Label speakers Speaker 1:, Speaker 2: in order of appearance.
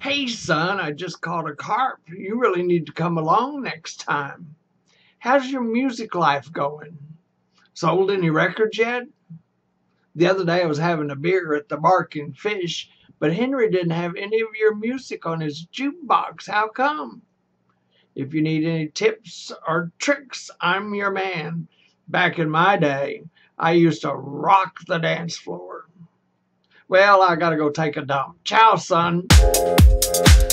Speaker 1: Hey, son, I just caught a carp. You really need to come along next time. How's your music life going? Sold any records yet? The other day I was having a beer at the Barking Fish, but Henry didn't have any of your music on his jukebox. How come? If you need any tips or tricks, I'm your man. Back in my day, I used to rock the dance floor. Well, I gotta go take a dump. Ciao, son.